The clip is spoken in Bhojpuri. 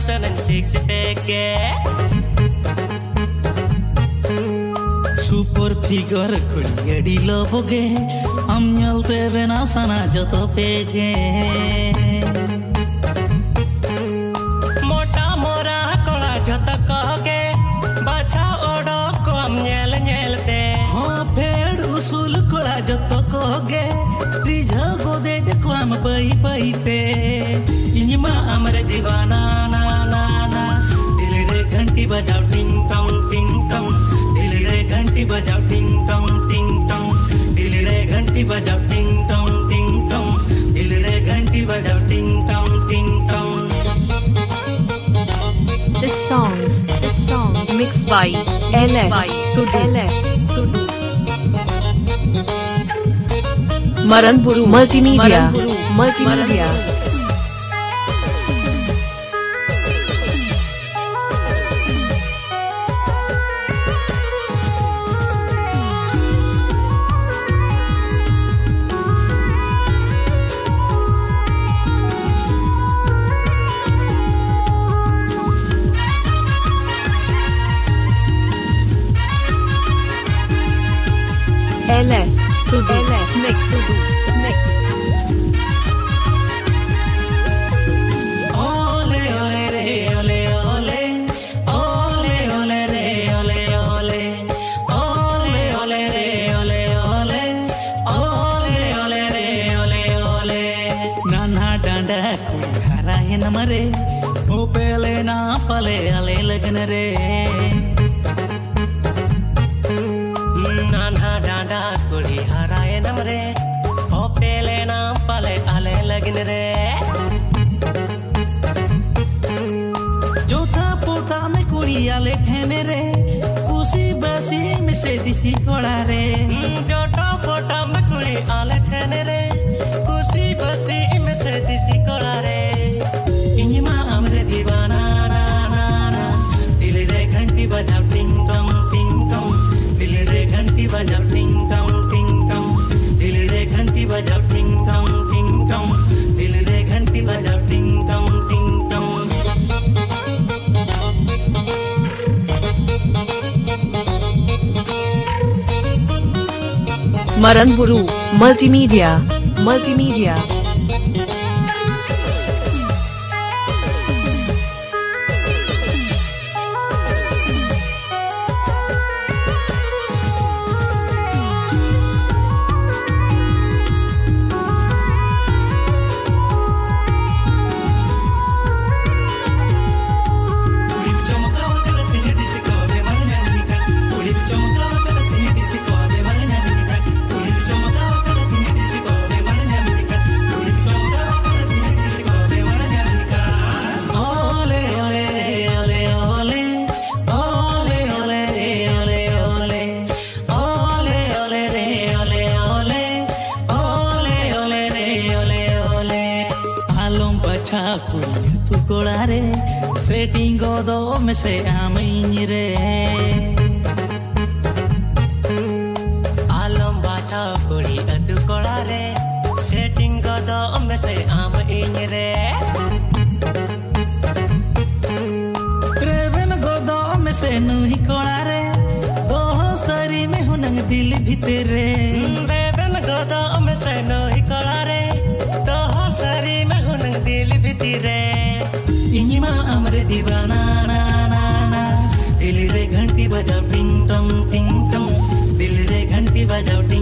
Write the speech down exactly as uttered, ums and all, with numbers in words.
seven six teke super figure kuri edi loboge am nyalte bena sana joto pege mota mora kola joto koge bacha odo ko am nyel nyelte ho phed usul kola joto koge rijha gode de ko am bai bai te inima amare divana na na na dil re घंटी बजाओ टिंग टोंग टिंग टोंग दिल रे घंटी बजाओ टिंग टोंग टिंग टोंग दिल रे घंटी बजाओ टिंग टोंग टिंग टोंग दिल रे घंटी बजाओ टिंग टोंग टिंग Tong This songs this song mixed by L S Tudu Maranpuru Multimedia Multimedia L S Tudu L S mix mix ole ole re ole ole ole ole re ole ole ole ole re ole ole ole ole re ole ole nana danda kuri hara hai namare o pele na pale ale lagn re nana danda kuri hara hai namare o pele na pale ale lagn re जोथा पोटा में कुड़ी आले ठेने रे कुसी बसी में से दिसी कोड़ा रे जोथा पोटा में कुड़ी आले ठेने रे कुसी बसी में से दिसी कोड़ा रे इन्हीं हमरे दीवाना ना ना ना दिल रे घंटी बजाओ टिंग टोंग टिंग टोंग दिल रे घंटी बजाओ टिंग टोंग टिंग टोंग दिल रे घंटी बजाओ टिंग टोंग टिंग टोंग दिल रे घंटी बजाओ टिंग टोंग टिंग Tong Maranpuru Multimedia Multimedia tu colare setting godo me se aminire alom bacha kuri adu colare setting godo me se aminire treven godo me se nuhi colare doho sari me hunang dil bhitere treven godo me se nuhi colare doho sari me hunang dil bhitire इन्हीं हमरे दीवाना ना ना ना दिल रे घंटी बजाओ टिंग टोंग टिंग टोंग दिल रे घंटी बजाओ